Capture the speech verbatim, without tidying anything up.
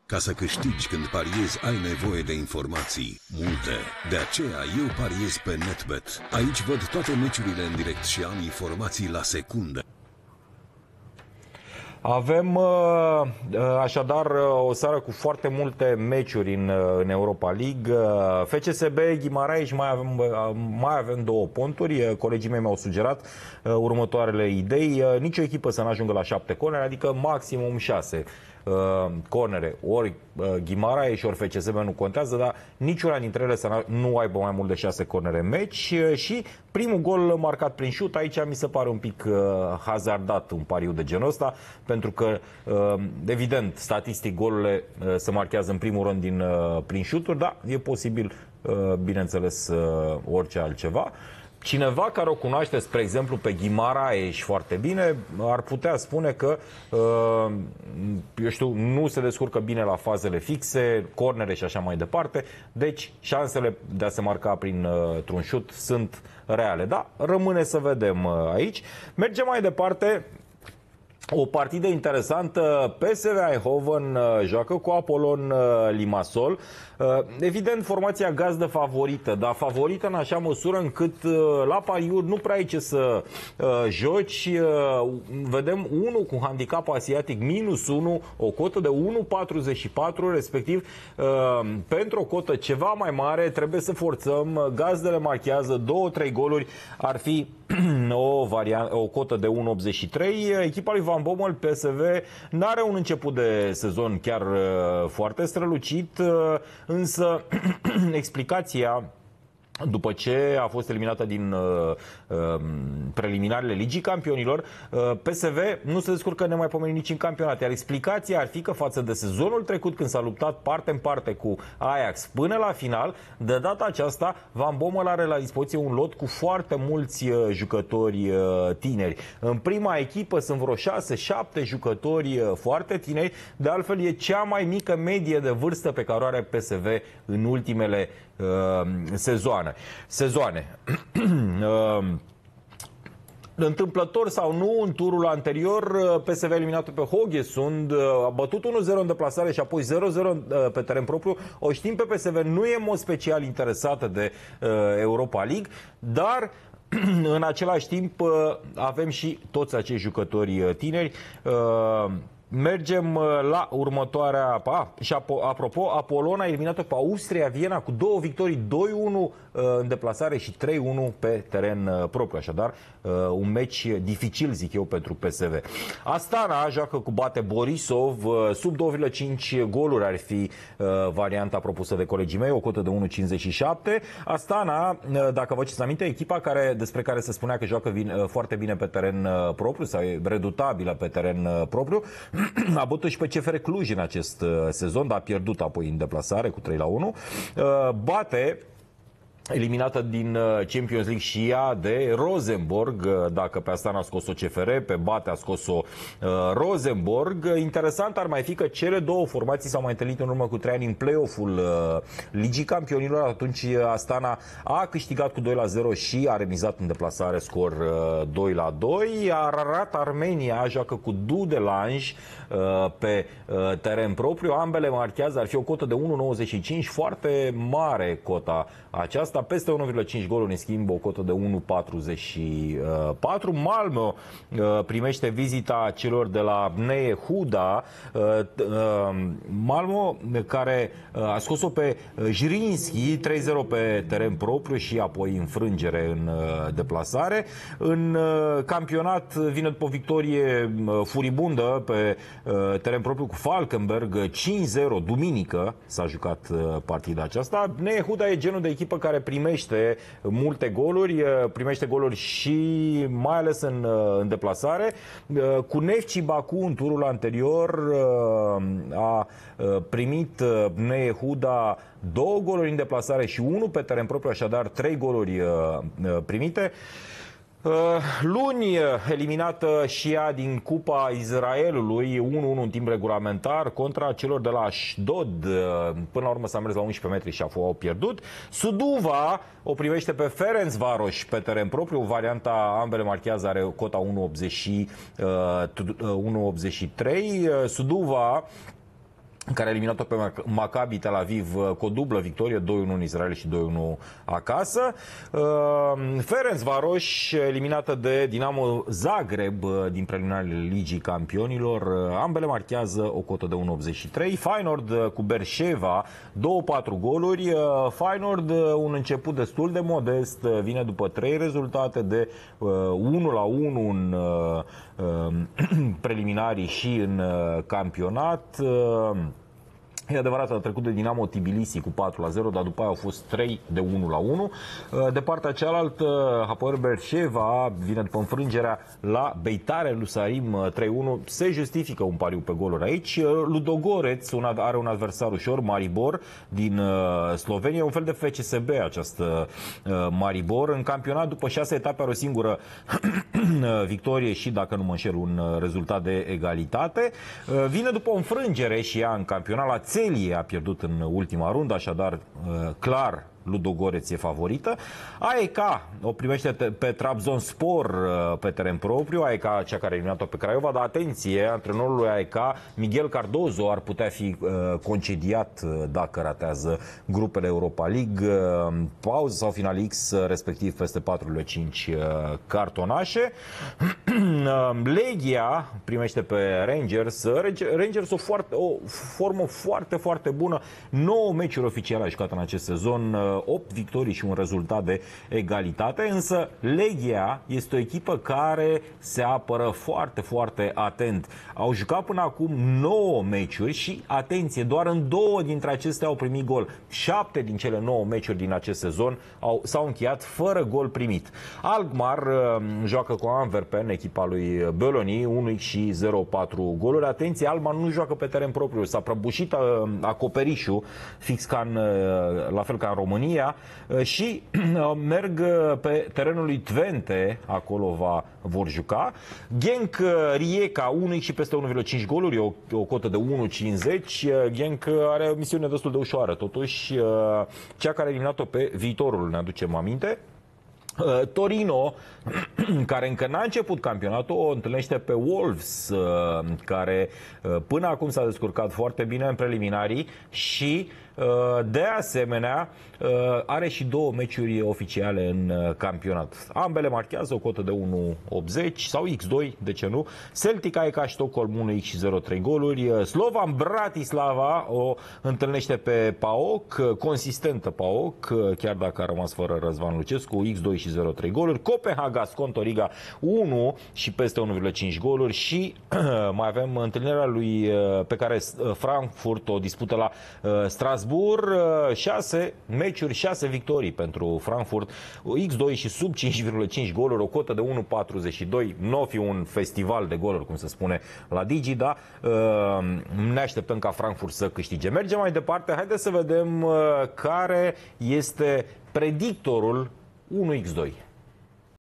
Ca să câștigi când pariezi, ai nevoie de informații multe. De aceea eu pariez pe NetBet. Aici văd toate meciurile în direct și am informații la secundă. Avem așadar o seară cu foarte multe meciuri în, în Europa League. F C S B, Guimaraes, mai avem, mai avem două ponturi. Colegii mei mi-au sugerat următoarele idei. Nici o echipă să nu ajungă la șapte cornere, adică maximum șase cornere. Ori Guimaraes, ori F C S B nu contează, dar niciuna dintre ele să nu aibă mai mult de șase cornere în meci. Și primul gol marcat prin șut, aici mi se pare un pic hazardat un pariu de genul ăsta, pentru că, evident, statistic, golurile se marchează în primul rând din, prin șuturi, dar e posibil, bineînțeles, orice altceva. Cineva care o cunoaște, spre exemplu, pe Guimaraes foarte bine, ar putea spune că, eu știu, nu se descurcă bine la fazele fixe, cornere și așa mai departe, deci șansele de a se marca printr-un șut sunt reale. Da, rămâne să vedem aici. Mergem mai departe. O partidă interesantă, P S V Eindhoven joacă cu Apollon Limassol. Evident, formația gazdă favorită, dar favorită în așa măsură încât la pariuri nu prea ai ce să joci. Vedem unu cu handicap asiatic minus unu, o cotă de unu virgulă patruzeci și patru, respectiv pentru o cotă ceva mai mare trebuie să forțăm. Gazdele marchează două trei goluri, ar fi o, variantă, o cotă de unu virgulă optzeci și trei. Echipa lui Van Bommel, P S V, n-are un început de sezon chiar foarte strălucit, însă explicația, după ce a fost eliminată din uh, uh, preliminarele Ligii Campionilor, uh, P S V nu se descurcă nemaipomenit nici în campionat. Iar explicația ar fi că față de sezonul trecut, când s-a luptat parte în parte cu Ajax până la final, de data aceasta Van Bommel are la dispoziție un lot cu foarte mulți uh, jucători uh, tineri. În prima echipă sunt vreo șase șapte jucători uh, foarte tineri. De altfel e cea mai mică medie de vârstă pe care o are P S V în ultimele uh, sezoane. Sezoane. uh, Întâmplător sau nu, în turul anterior, P S V eliminat pe Hogesund, a bătut unu zero în deplasare și apoi zero zero pe teren propriu. O știm pe P S V, nu e în mod special interesată de uh, Europa League, dar în același timp avem și toți acești jucători tineri. Uh, Mergem la următoarea. A, și apropo, Apollon a eliminat-o pe Austria Viena cu două victorii, doi unu în deplasare și trei unu pe teren propriu. Așadar, un meci dificil, zic eu, pentru P S V. Astana joacă cu Bate Borisov, sub două virgulă cinci goluri ar fi varianta propusă de colegii mei, o cotă de unu virgulă cincizeci și șapte. Astana, dacă vă țineți aminte, echipa care, despre care se spunea că joacă foarte bine pe teren propriu sau e redutabilă pe teren propriu, a bătut și pe C F R Cluj în acest sezon, dar a pierdut apoi în deplasare cu trei la unu. Bate, eliminată din Champions League și ea de Rosenborg, dacă pe Astana a scos-o C F R, pe Bate a scos-o Rosenborg. Interesant ar mai fi că cele două formații s-au mai întâlnit în urmă cu trei ani în play-off-ul Ligii Campionilor. Atunci Astana a câștigat cu doi la zero și a remizat în deplasare scor doi la doi. Ararat Armenia joacă cu Dudelange pe teren propriu. Ambele marchează, ar fi o cotă de unu virgulă nouăzeci și cinci, foarte mare cota aceasta. Peste unu virgulă cinci goluri, în schimb, o cotă de unu virgulă patruzeci și patru. Malmö primește vizita celor de la Bnei Huda. Malmö, care a scos-o pe Zrinski trei zero pe teren propriu și apoi înfrângere în deplasare. În campionat vine după o victorie furibundă pe teren propriu cu Falkenberg, cinci zero, duminică s-a jucat partida aceasta. Bnei Huda e genul de echipă care primește multe goluri, primește goluri și mai ales în, în deplasare. Cu Neftchi Baku în turul anterior a primit Bnei Huda două goluri în deplasare și unul pe teren propriu, așadar trei goluri primite. Luni, eliminată și ea din Cupa Israelului, unu unu în timp regulamentar contra celor de la Ashdod. Până la urmă s-a mers la unsprezece metri și au pierdut. Suduva o primește pe Ferencvaros pe teren propriu. Varianta, ambele marchează, are cota unu virgulă optzeci și trei. Suduva care a eliminat-o pe Maccabi Tel Aviv cu o dublă victorie, doi unu în Israel și doi unu acasă. Ferencvaros eliminată de Dinamo Zagreb din preliminarele Ligii Campionilor. Ambele marchează o cotă de unu virgulă optzeci și trei. Feyenoord cu Beersheva, două patru goluri. Feyenoord un început destul de modest, vine după trei rezultate de unu la unu în preliminarii și în campionat. E adevărat, a trecut de Dinamo Tbilisi cu patru la zero, dar după aia au fost trei de unu la unu. De partea cealaltă, Hapoel Beersheva vine după înfrângerea la Beitar Jerusalem trei unu. Se justifică un pariu pe goluri aici. Ludogorets are un adversar ușor, Maribor, din Slovenia. Un fel de F C S B această Maribor. În campionat, după șase etape, are o singură victorie și, dacă nu mă înșel, un rezultat de egalitate. Vine după o înfrângere și ea în campionat la Celie, a pierdut în ultima rundă, așadar clar Ludogorets e favorită. A E K o primește pe Trabzonspor pe teren propriu, A E K cea care a eliminat-o pe Craiova, dar atenție, antrenorul lui A E K, Miguel Cardozo, ar putea fi concediat dacă ratează grupele Europa League, pauză sau final X, respectiv peste patru virgulă cinci cartonașe. Legia primește pe Rangers. Rangers o, foarte, o formă foarte, foarte bună. nouă meciuri oficiale a jucat în acest sezon, opt victorii și un rezultat de egalitate, însă Legia este o echipă care se apără foarte, foarte atent. Au jucat până acum nouă meciuri și, atenție, doar în două dintre acestea au primit gol. șapte din cele nouă meciuri din acest sezon au, s-au încheiat fără gol primit. Alkmaar uh, joacă cu Antwerpen, echipa lui Bölöni, unu și zero patru goluri. Atenție, Alkmaar nu joacă pe teren propriu, s-a prăbușit uh, acoperișul, fix ca în, uh, la fel ca în România, și merg pe terenul lui Twente, acolo va, vor juca. Genk Rijeka, unu și peste unu virgulă cinci goluri, o, o cotă de unu virgulă cincizeci. Genk are o misiune destul de ușoară, totuși, cea care a eliminat-o pe Viitorul, ne aducem aminte. Torino, care încă n-a început campionatul, o întâlnește pe Wolves, care până acum s-a descurcat foarte bine în preliminarii și, de asemenea, are și două meciuri oficiale în campionat. Ambele marchează o cotă de unu virgulă optzeci sau X doi, de ce nu? Celtic A E K Stockholm unu și zero trei goluri. Slovan Bratislava o întâlnește pe PAOK, consistentă PAOK, chiar dacă a rămas fără Răzvan Lucescu, X doi și zero trei goluri. Copenhaga Scontoriga unu și peste unu virgulă cinci goluri și mai avem întâlnirea lui pe care Frankfurt o dispută la Strasbourg, șase meciuri, șase victorii pentru Frankfurt, X doi și sub cinci virgulă cinci goluri, o cotă de unu virgulă patruzeci și doi. Nu o fi un festival de goluri, cum se spune la Digi, dar ne așteptăm ca Frankfurt să câștige. Mergem mai departe, haideți să vedem care este predictorul unu X doi.